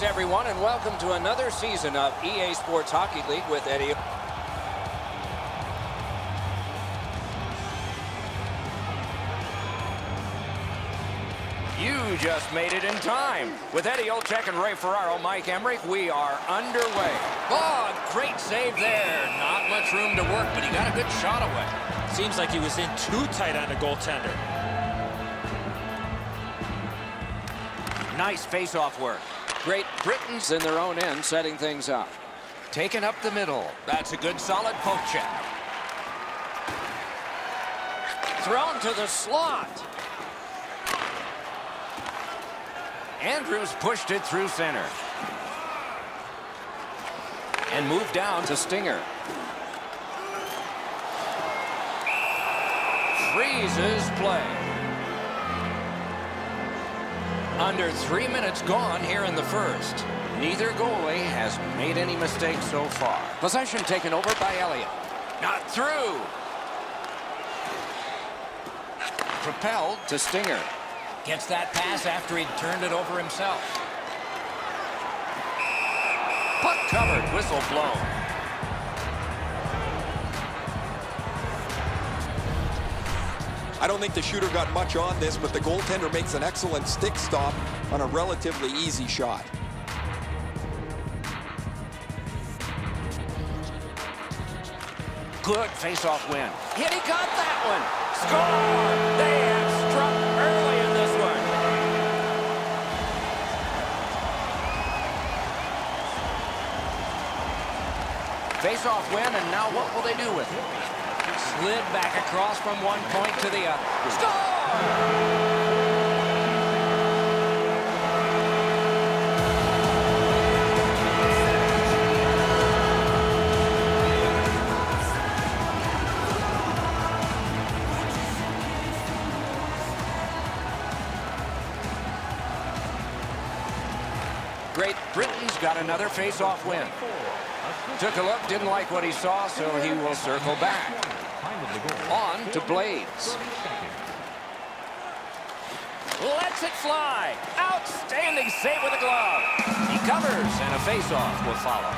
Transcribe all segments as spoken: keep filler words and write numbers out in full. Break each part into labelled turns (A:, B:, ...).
A: Thanks, everyone, and welcome to another season of E A Sports Hockey League with Eddie. You just made it in time. With Eddie Olczyk and Ray Ferraro, Mike Emrick, we are underway. Oh, great save there. Not much room to work, but he got a good shot away.
B: Seems like he was in too tight on the goaltender.
A: Nice face-off work. Great Britain's in their own end, setting things up. Taken up the middle. That's a good, solid poke check. Thrown to the slot. Andrews pushed it through center. And moved down to Stinger. Freezes play. Under three minutes gone here in the first. Neither goalie has made any mistakes so far. Possession taken over by Elliott. Not through. Propelled to Stinger. Gets that pass after he'd turned it over himself. Puck covered, whistle blown.
C: I don't think the shooter got much on this, but the goaltender makes an excellent stick stop on a relatively easy shot.
A: Good face-off win. Hit, he got that one. Score! They have struck early in this one. Face-off win, and now what will they do with it? Slid back across from one point to the other. Score! Great Britain's got another face-off win. Took a look, didn't like what he saw, so he will circle back. On to Blades. Lets it fly. Outstanding save with a glove. He covers, and a face-off will follow.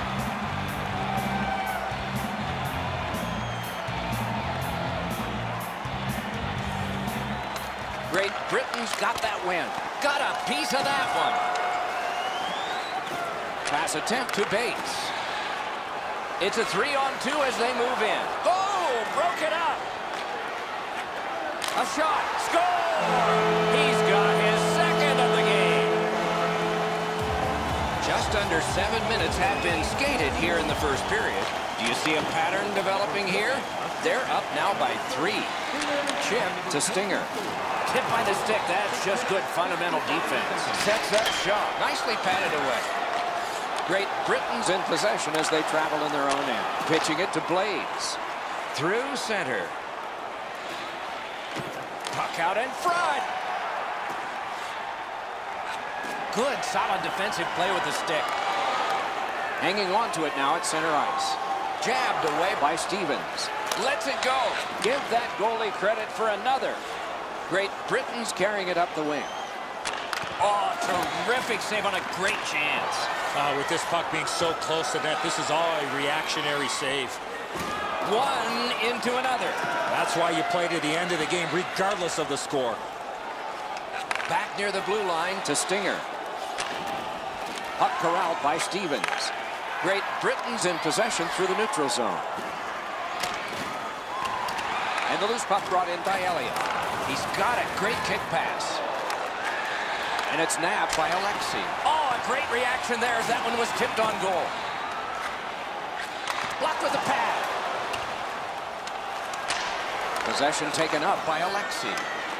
A: Great Britain's got that win. Got a piece of that one. Pass attempt to Bates. It's a three-on-two as they move in. Oh, broke it up. A shot. Score! He's got his second of the game. Just under seven minutes have been skated here in the first period. Do you see a pattern developing here? They're up now by three. Chip to Stinger. Tip by the stick. That's just good fundamental defense. Sets up shot. Nicely patted away. Great Britain's in possession as they travel in their own end. Pitching it to Blades. Through center. Puck out in front. Good, solid defensive play with the stick. Hanging on to it now at center ice. Jabbed away by Stevens. Lets it go. Give that goalie credit for another. Great Britain's carrying it up the wing. Oh, terrific save on a great chance.
B: Uh, with this puck being so close to net, this is all a reactionary save.
A: One into another.
B: That's why you play to the end of the game, regardless of the score.
A: Back near the blue line to Stinger. Puck corralled by Stevens. Great Britain's in possession through the neutral zone. And the loose puck brought in by Elliott. He's got a great kick pass. And it's nabbed by Alexi. Oh, a great reaction there as that one was tipped on goal. Blocked with the pad. Possession taken up by Alexi.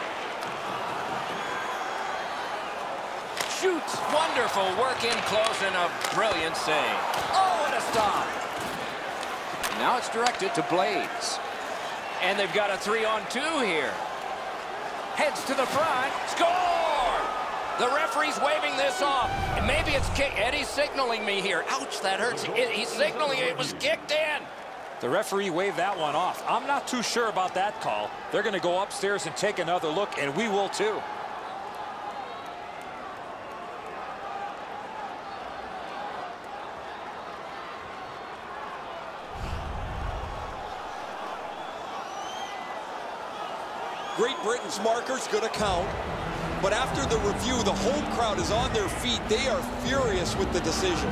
A: Shoots. Wonderful work in close and a brilliant save. Oh, what a stop. Now it's directed to Blades. And they've got a three-on-two here. Heads to the front. Score! The referee's waving this off. And maybe it's kick. Eddie's signaling me here. Ouch, that hurts. It, he's signaling it was kicked in.
B: The referee waved that one off. I'm not too sure about that call. They're going to go upstairs and take another look, and we will too.
C: Great Britain's marker's going to count. But after the review, the home crowd is on their feet. They are furious with the decision.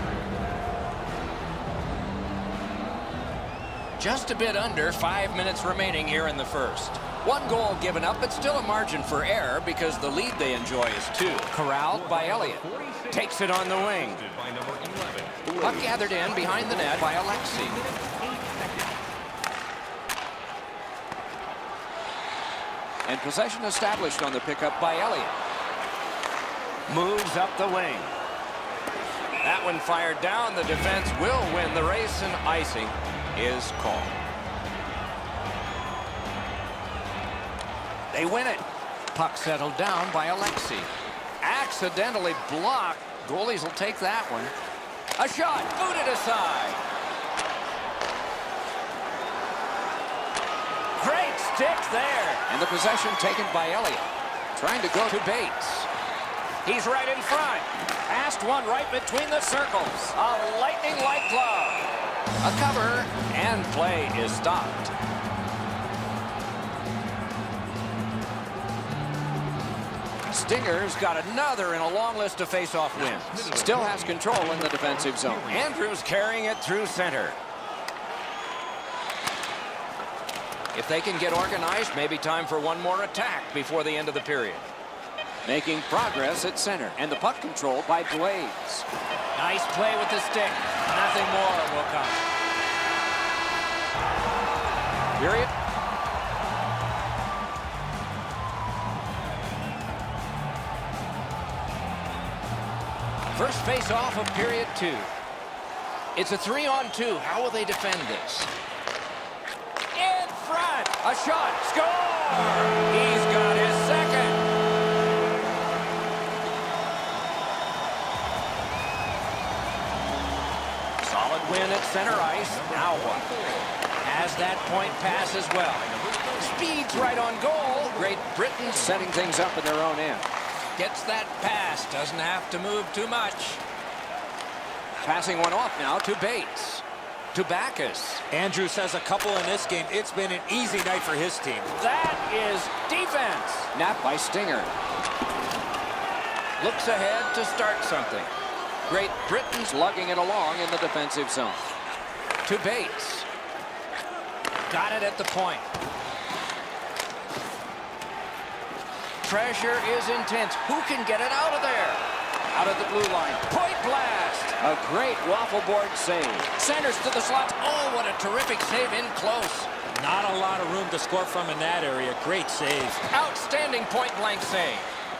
A: Just a bit under five minutes remaining here in the first. One goal given up, but still a margin for error because the lead they enjoy is two. Corralled by Elliott. Takes it on the wing. Puck gathered in behind the net by Alexi. And possession established on the pickup by Elliott. Moves up the wing. That one fired down. The defense will win the race, and icing is called. They win it. Puck settled down by Alexi. Accidentally blocked. Goalies will take that one. A shot, booted aside. Great stick there. And the possession taken by Elliott. Trying to go to Bates. He's right in front. Passed one right between the circles. A lightning-like glove. A cover, and play is stopped. Stinger's got another in a long list of face-off wins. Still has control in the defensive zone. Andrews carrying it through center. If they can get organized, maybe time for one more attack before the end of the period. Making progress at center, and the puck controlled by Blades. Nice play with the stick. Nothing more will come. Period. First face-off of period two. It's a three-on-two. How will they defend this? In front. A shot. Score! He's got his second. Solid win at center ice. Now what? Has that point pass as well. Speed's right on goal. Great Britain setting things up in their own end. Gets that pass. Doesn't have to move too much. Passing one off now to Bates. To Backus.
B: Andrews has a couple in this game. It's been an easy night for his team.
A: That is defense. Napped by Stinger. Looks ahead to start something. Great Britain's lugging it along in the defensive zone. To Bates. Got it at the point. Pressure is intense. Who can get it out of there? Out of the blue line. Point blast. A great waffle board save. Centers to the slot. Oh, what a terrific save in close.
B: Not a lot of room to score from in that area. Great save.
A: Outstanding point-blank save.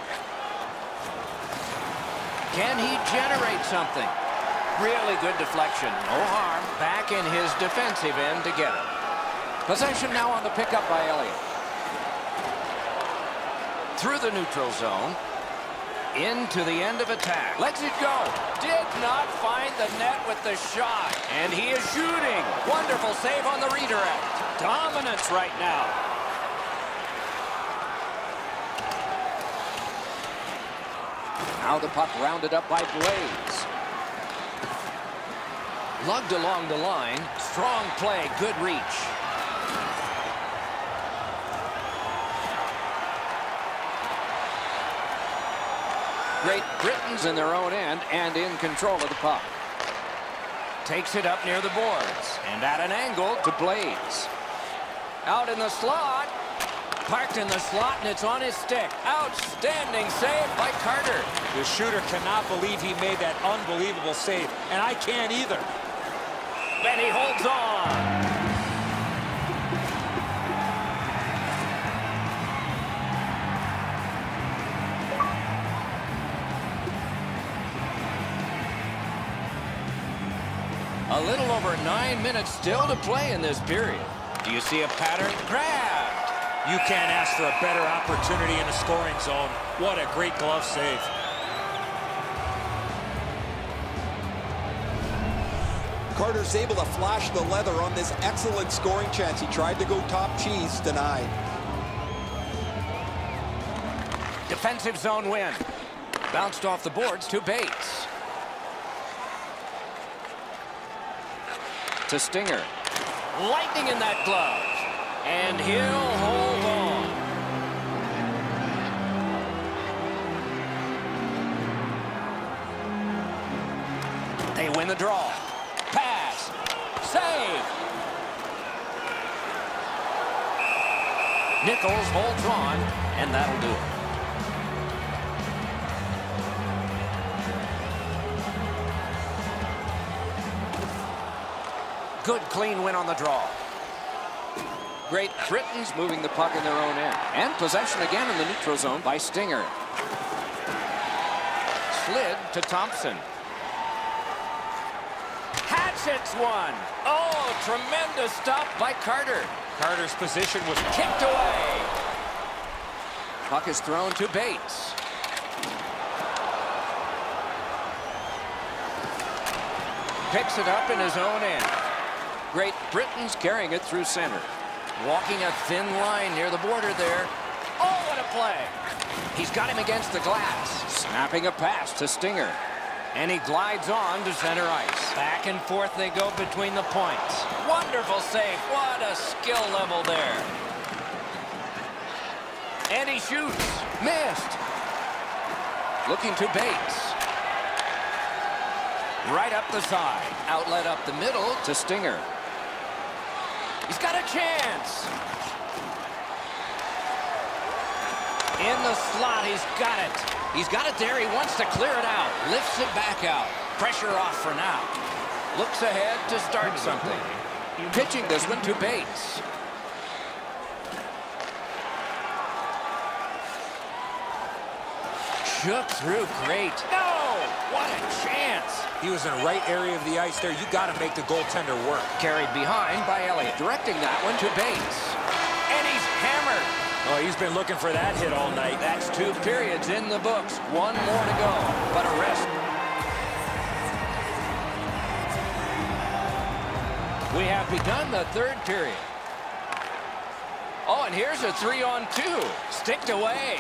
A: Can he generate something? Really good deflection. No harm. Back in his defensive end to get it. Possession now on the pickup by Elliott. Through the neutral zone. Into the end of attack. Lets it go. Did not find the net with the shot. And he is shooting. Wonderful save on the redirect. Dominance right now. Now the puck rounded up by Blades. Lugged along the line. Strong play. Good reach. Great Britain's in their own end and in control of the puck. Takes it up near the boards and at an angle to Blades. Out in the slot. Parked in the slot and it's on his stick. Outstanding save by Carter.
B: The shooter cannot believe he made that unbelievable save, and I can't either.
A: And he holds on. A little over nine minutes still to play in this period. Do you see a pattern? Grabbed.
B: You can't ask for a better opportunity in the scoring zone. What a great glove save.
C: Carter's able to flash the leather on this excellent scoring chance. He tried to go top cheese, denied.
A: Defensive zone win. Bounced off the boards to Bates. To Stinger. Lightning in that glove. And he'll hold on. They win the draw. Pass. Save. Nichols holds on, and that'll do it. Good clean win on the draw. Great Britain's moving the puck in their own end. And possession again in the neutral zone by Stinger. Slid to Thompson. Hatchets one. Oh, tremendous stop by Carter.
B: Carter's position was
A: kicked away. Puck is thrown to Bates. Picks it up in his own end. Great Britain's carrying it through center. Walking a thin line near the border there. Oh, what a play. He's got him against the glass. Snapping a pass to Stinger. And he glides on to center ice. Back and forth they go between the points. Wonderful save. What a skill level there. And he shoots. Missed. Looking to Bates. Right up the side. Outlet up the middle to Stinger. He's got a chance. In the slot, he's got it. He's got it there. He wants to clear it out. Lifts it back out. Pressure off for now. Looks ahead to start something. Pitching this one to Bates. Shook through great. No! What a chance.
B: He was in the right area of the ice there. You got to make the goaltender work.
A: Carried behind by Elliott. Directing that one to Bates. And he's hammered.
B: Oh, he's been looking for that hit all night.
A: That's two periods in the books. One more to go. But a rest. We have begun the third period. Oh, and here's a three on two. Sticked away.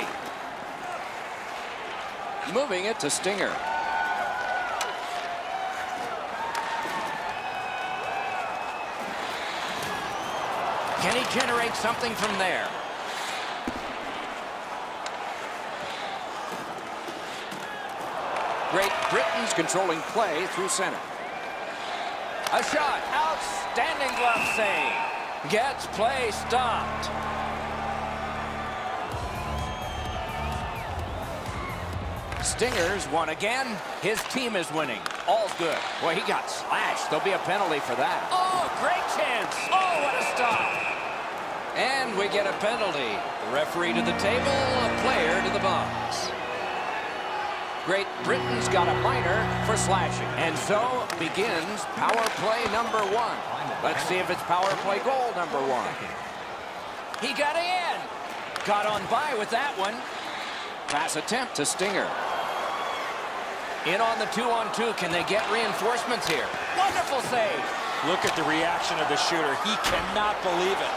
A: Moving it to Stinger. Can he generate something from there? Great Britain's controlling play through center. A shot. Outstanding glove save. Gets play stopped. Stinger's won again. His team is winning. All's good. Well, he got slashed. There'll be a penalty for that. Oh, great chance. Oh, what a stop. And we get a penalty. The referee to the table, a player to the box. Great Britain's got a minor for slashing. And so begins power play number one. Let's see if it's power play goal number one. He got in. Got on by with that one. Pass attempt to Stinger. In on the two on two. Can they get reinforcements here? Wonderful save.
B: Look at the reaction of the shooter. He cannot believe it.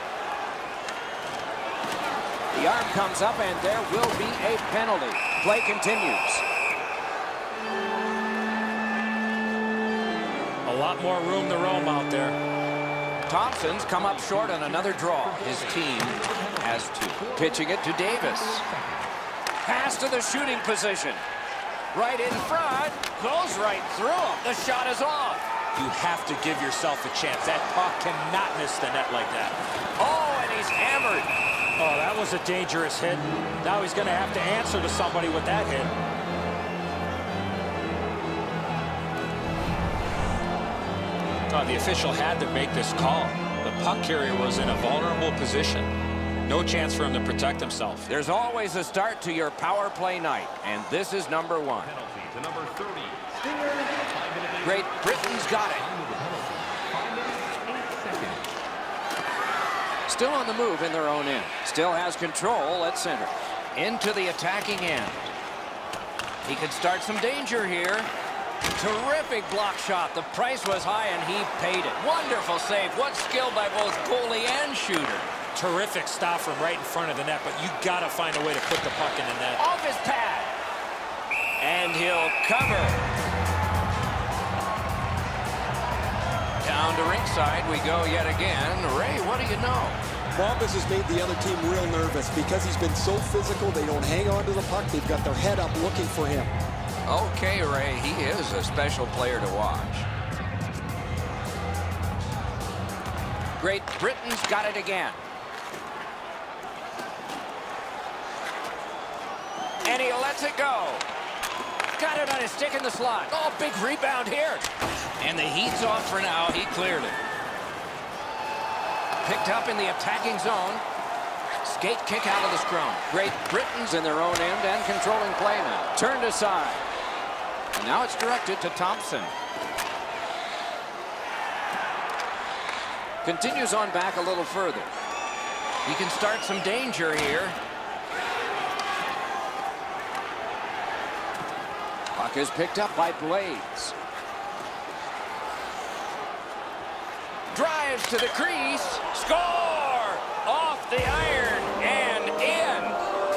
A: The arm comes up, and there will be a penalty. Play continues.
B: A lot more room to roam out there.
A: Thompson's come up short on another draw. His team has two. Pitching it to Davis. Pass to the shooting position. Right in front. Goes right through him. The shot is off.
B: You have to give yourself a chance. That puck cannot miss the net like that.
A: Oh, and he's hammered.
B: Oh, that was a dangerous hit. Now he's going to have to answer to somebody with that hit. Oh, the official had to make this call. The puck carrier was in a vulnerable position. No chance for him to protect himself.
A: There's always a start to your power play night, and this is number one.
D: To number thirty.
A: Great Britain's got it. Still on the move in their own end. Still has control at center. Into the attacking end. He could start some danger here. Terrific block shot. The price was high, and he paid it. Wonderful save. What skill by both goalie and shooter.
B: Terrific stop from right in front of the net, but you got to find a way to put the puck in the net.
A: Off his pad. And he'll cover. Down to ringside we go yet again. Ray, what do you know?
C: Bombas has made the other team real nervous because he's been so physical. They don't hang on to the puck. They've got their head up looking for him.
A: Okay, Ray, he is a special player to watch. Great Britain's got it again. And he lets it go. Got it on his stick in the slot. Oh, big rebound here. And the heat's off for now. He cleared it. Picked up in the attacking zone. Skate kick out of the scrum. Great Britain's in their own end and controlling play now. Turned aside. And now it's directed to Thompson. Continues on back a little further. He can start some danger here. Puck is picked up by Blades. Drives to the crease. Score! Off the iron and in.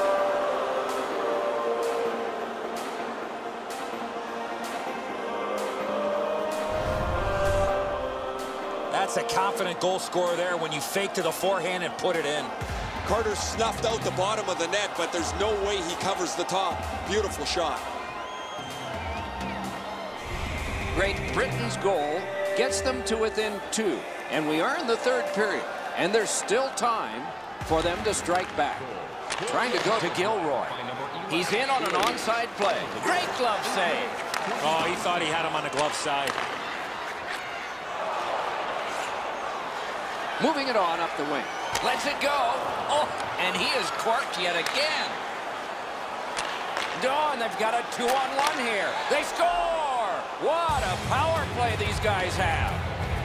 B: That's a confident goal scorer there when you fake to the forehand and put it in.
C: Carter snuffed out the bottom of the net, but there's no way he covers the top. Beautiful shot.
A: Great Britain's goal gets them to within two. And we are in the third period. And there's still time for them to strike back. Trying to go to Gilroy. He's in on an onside play. Great glove save.
B: Oh, he thought he had him on the glove side.
A: Moving it on up the wing. Lets it go. Oh, and he is corked yet again. Dawn, they've got a two-on-one here. They score! What a power play these guys have.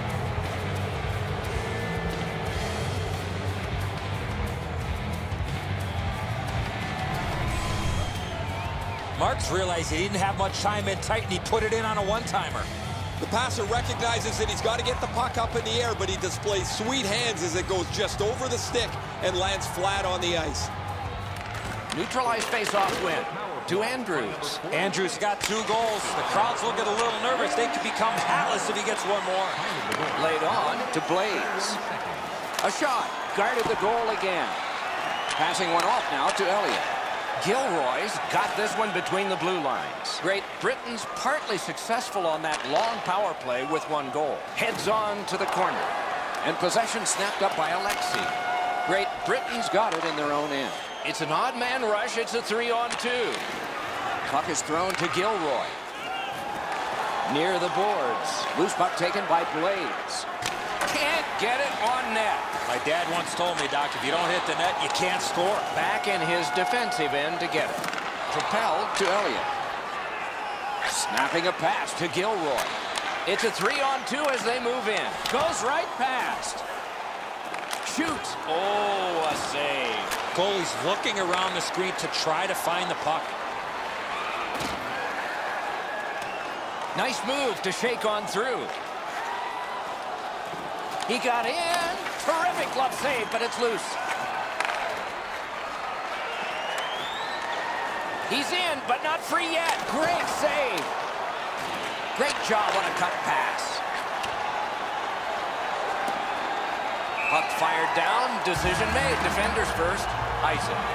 B: Marks realized he didn't have much time in tight, and he put it in on a one-timer.
C: The passer recognizes that he's got to get the puck up in the air, but he displays sweet hands as it goes just over the stick and lands flat on the ice.
A: Neutralized face-off win to Andrews.
B: Andrews got two goals. The crowd's looking a little nervous. They could become hatless if he gets one more.
A: Laid on to Blades. A shot. Guarded the goal again. Passing one off now to Elliott. Gilroy's got this one between the blue lines. Great Britain's partly successful on that long power play with one goal. Heads on to the corner. And possession snapped up by Alexi. Great Britain's got it in their own end. It's an odd man rush. It's a three on two. Puck is thrown to Gilroy. Near the boards. Loose puck taken by Blades. Can't get it on net.
B: My dad once told me, Doc, if you don't hit the net, you can't score.
A: Back in his defensive end to get it. Propelled to Elliott. Snapping a pass to Gilroy. It's a three on two as they move in. Goes right past. Shoots. Oh, a save.
B: Goalie's looking around the screen to try to find the puck.
A: Nice move to shake on through. He got in. Terrific glove save, but it's loose. He's in, but not free yet. Great save. Great job on a cut pass. Puck fired down. Decision made. Defenders first. Ice it.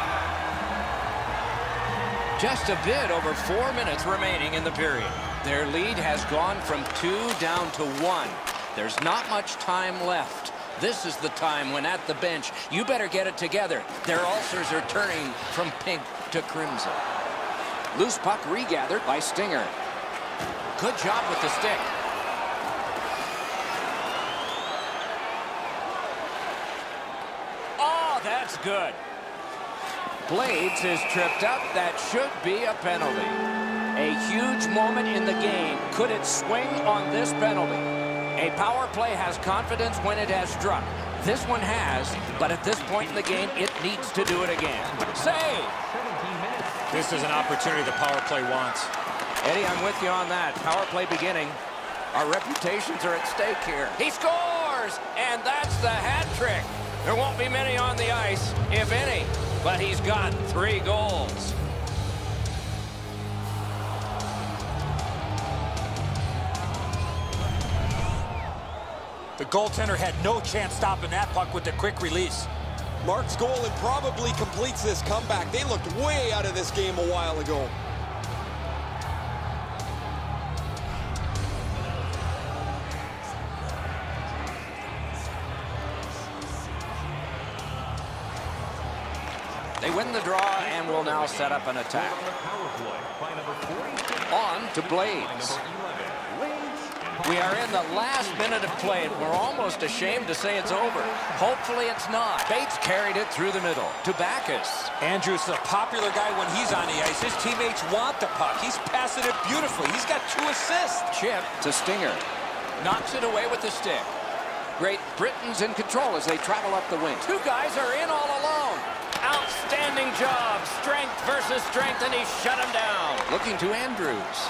A: Just a bit over four minutes remaining in the period. Their lead has gone from two down to one. There's not much time left. This is the time when at the bench, you better get it together. Their ulcers are turning from pink to crimson. Loose puck regathered by Stinger. Good job with the stick. Oh, that's good. Blades is tripped up. That should be a penalty. A huge moment in the game. Could it swing on this penalty? A power play has confidence when it has struck. This one has, but at this point in the game, it needs to do it again. Save!
B: This is an opportunity the power play wants.
A: Eddie, I'm with you on that. Power play beginning. Our reputations are at stake here. He scores! And that's the hat trick. There won't be many on the ice, if any, but he's got three goals.
B: The goaltender had no chance stopping that puck with the quick release.
C: Mark's goal and probably completes this comeback. They looked way out of this game a while ago.
A: They win the draw and will now set up an attack. On to Blades. We are in the last minute of play, and we're almost ashamed to say it's over. Hopefully it's not. Bates carried it through the middle to Backes.
B: Andrews is a popular guy when he's on the ice. His teammates want the puck. He's passing it beautifully. He's got two assists.
A: Chip to Stinger. Knocks it away with the stick. Great Britain's in control as they travel up the wing. Two guys are in all alone. Outstanding job. Strength versus strength, and he shut him down. Looking to Andrews.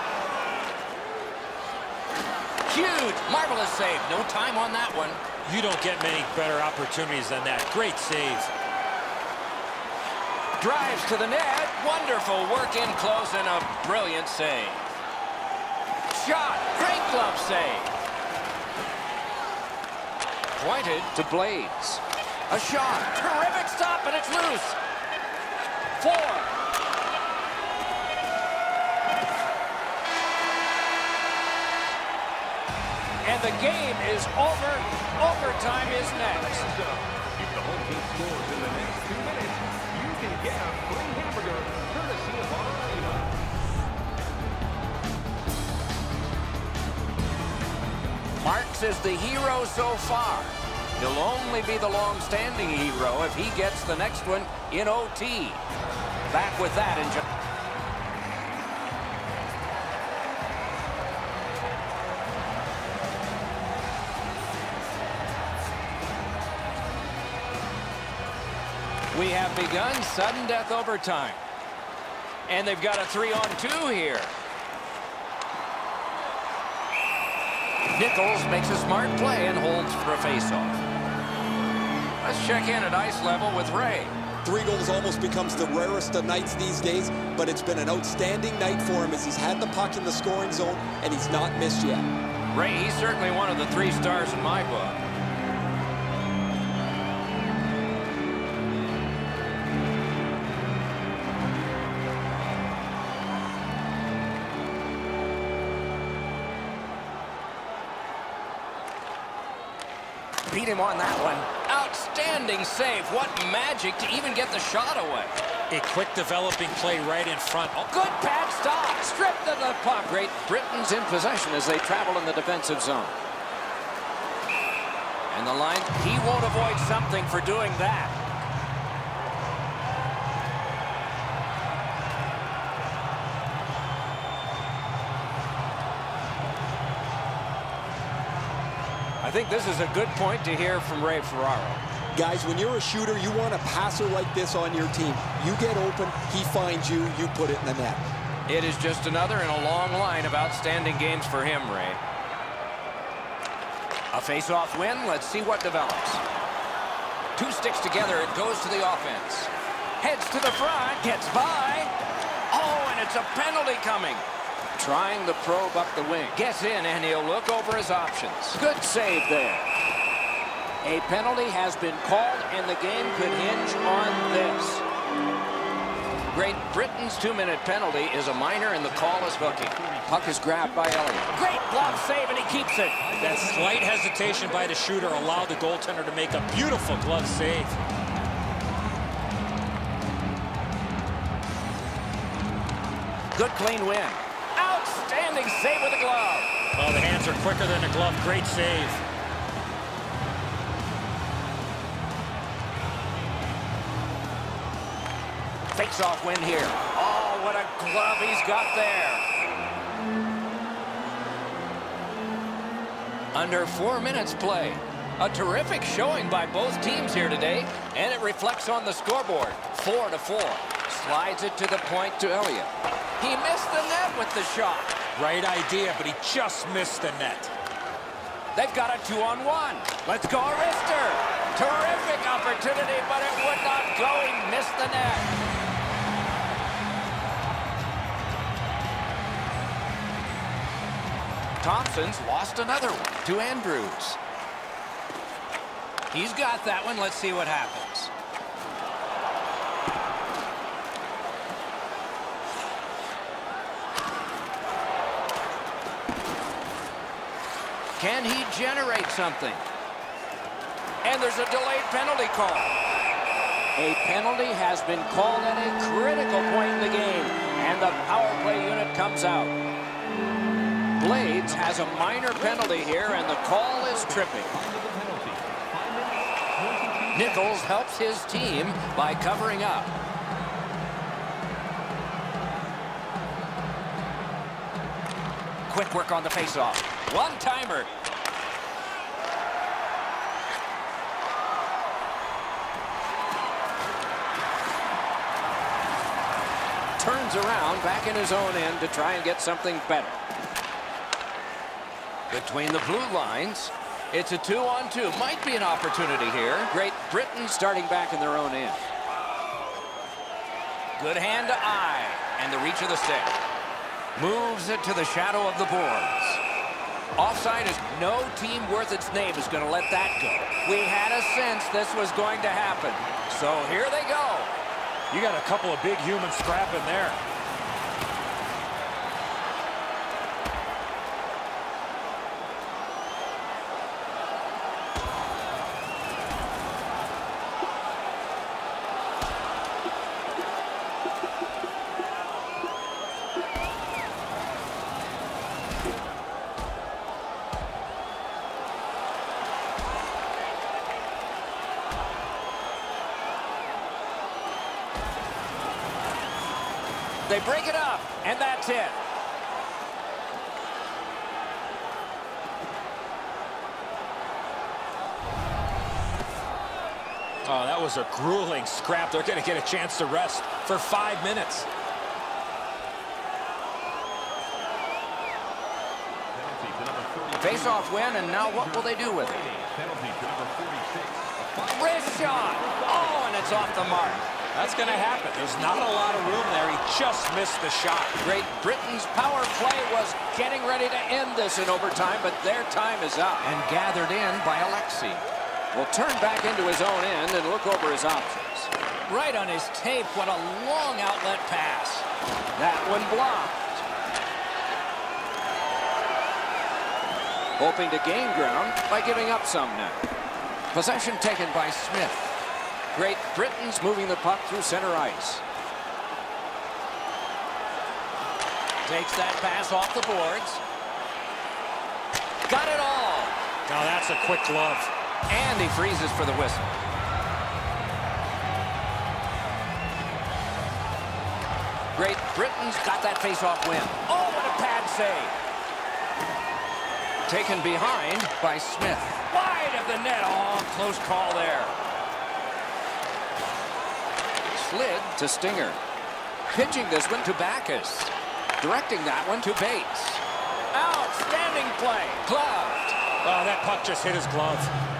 A: Huge, marvelous save. No time on that one.
B: You don't get many better opportunities than that. Great save.
A: Drives to the net. Wonderful work in close and a brilliant save. Shot. Great glove save. Pointed to Blades. A shot. Terrific stop, and it's loose. Four. And the game is over. Overtime is next.
D: If the home team scores in the next two minutes, you can get a free hamburger courtesy of our arena.
A: Marks is the hero so far. He'll only be the long-standing hero if he gets the next one in O T. Back with that in just... We have begun sudden death overtime. And they've got a three on two here. Nichols makes a smart play and holds for a faceoff. Let's check in at ice level with Ray.
C: Three goals almost becomes the rarest of nights these days, but it's been an outstanding night for him as he's had the puck in the scoring zone and he's not missed yet.
A: Ray, he's certainly one of the three stars in my book. Beat him on that one. Outstanding save. What magic to even get the shot away.
B: A quick developing play right in front. Oh,
A: good pad stop. Stripped of the puck. Great Britain's in possession as they travel in the defensive zone. And the line, he won't avoid something for doing that. I think this is a good point to hear from Ray Ferraro.
C: Guys, when you're a shooter, you want a passer like this on your team. You get open, he finds you, you put it in the net.
A: It is just another in a long line of outstanding games for him, Ray. A face-off win. Let's see what develops. Two sticks together. It goes to the offense. Heads to the front. Gets by. Oh, and it's a penalty coming. Trying the probe up the wing. Gets in, and he'll look over his options. Good save there. A penalty has been called, and the game could hinge on this. Great Britain's two-minute penalty is a minor, and the call is hooking. Puck is grabbed by Elliott. Great glove save, and he keeps it.
B: That slight hesitation by the shooter allowed the goaltender to make a beautiful glove save.
A: Good clean win. Outstanding save with the glove.
B: Well, the hands are quicker than the glove. Great save.
A: Face-off win here. Oh, what a glove he's got there. Under four minutes play. A terrific showing by both teams here today, and it reflects on the scoreboard. Four to four. Slides it to the point to Elliott. He missed the net with the shot.
B: Right idea, but he just missed the net.
A: They've got a two-on-one. Let's go, Arister. Terrific opportunity, but it would not go. He missed the net. Thompson's lost another one to Andrews. He's got that one. Let's see what happens. Can he generate something? And there's a delayed penalty call. A penalty has been called at a critical point in the game, and the power play unit comes out. Blades has a minor penalty here, and the call is tripping. Nichols helps his team by covering up. Quick work on the faceoff. One-timer. Turns around back in his own end to try and get something better. Between the blue lines, it's a two-on-two. Might be an opportunity here. Great Britain starting back in their own end. Good hand to eye, and the reach of the stick. Moves it to the shadow of the boards. Offside is no team worth its name is going to let that go. We had a sense this was going to happen. So here they go.
B: You got a couple of big humans scrapping there.
A: They break it up, and that's it.
B: Oh, that was a grueling scrap. They're going to get a chance to rest for five minutes.
A: Face-off win, and now what will they do with it? Wrist shot. Oh, and it's off the mark.
B: That's going to happen. There's not a lot of room there. He just missed the shot.
A: Great Britain's power play was getting ready to end this in overtime, but their time is up. And gathered in by Alexi. Will turn back into his own end and look over his options. Right on his tape, what a long outlet pass. That one blocked. Hoping to gain ground by giving up some now. Possession taken by Smith. Great Britain's moving the puck through center ice. Takes that pass off the boards. Got it all.
B: Now that's a quick glove.
A: And he freezes for the whistle. Great Britain's got that face-off win. Oh, what a pad save. Taken behind by Smith. Wide of the net. Oh, close call there. Slid to Stinger. Pitching this one to Backus. Directing that one to Bates. Outstanding play. Gloved.
B: Oh, that puck just hit his glove.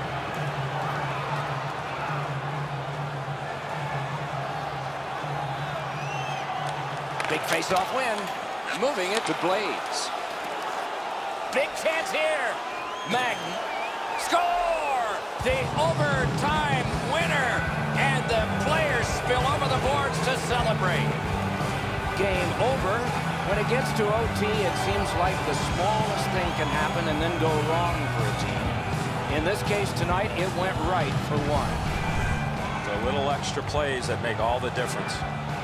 A: Big face-off win. Moving it to Blades. Big chance here. Magden. Score! The overtime winner. And the players spill over the boards to celebrate. Game over. When it gets to O T, it seems like the smallest thing can happen and then go wrong for a team. In this case tonight, it went right for one.
B: The little extra plays that make all the difference.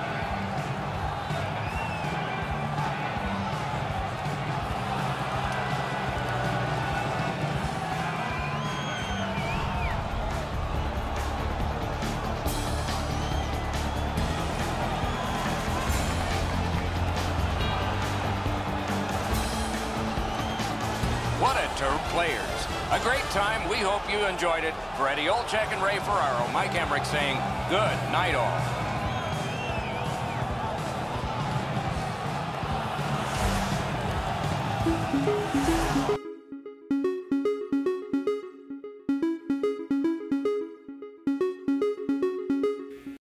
A: What a tour of players. A great time. We hope you enjoyed it. For Eddie Olczyk and Ray Ferraro, Mike Emmerich saying good night all.